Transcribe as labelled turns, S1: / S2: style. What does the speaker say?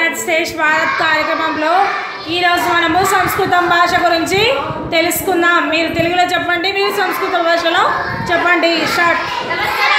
S1: United states Bharat కార్యక్రమంలో ఈరోజు మనము సంస్కృతం భాష గురించి తెలుసుకుందాం. మీరు తెలుగులో చెప్పండి, మీరు సంస్కృత భాషలో చెప్పండి. స్టార్ట్.